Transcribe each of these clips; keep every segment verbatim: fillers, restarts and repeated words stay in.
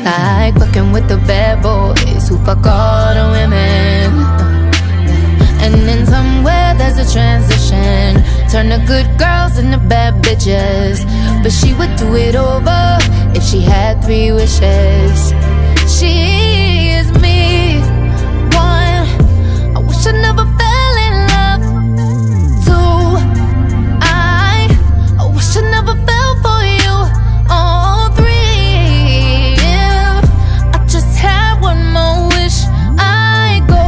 like fucking with the bad boys who fuck all the women. And then somewhere there's a transition, turn the good girls into bad bitches. But she would do it over if she had three wishes. She is me, one, I wish I never fell in love. Two, I, I wish I never fell for you. All three, if I just had one more wish, I go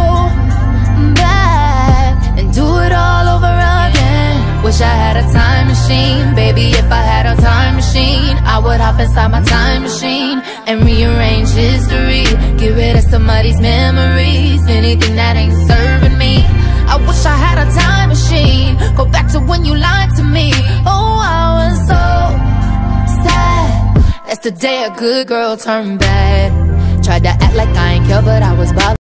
back and do it all over again. Wish I had a time machine, baby, if I had a time machine, I would hop inside my time machine and rearrange history, get rid of somebody's memories, anything that ain't serving me. I wish I had a time machine, go back to when you lied to me. Oh, I was so sad. That's the day a good girl turned bad. Tried to act like I ain't care, but I was bothered.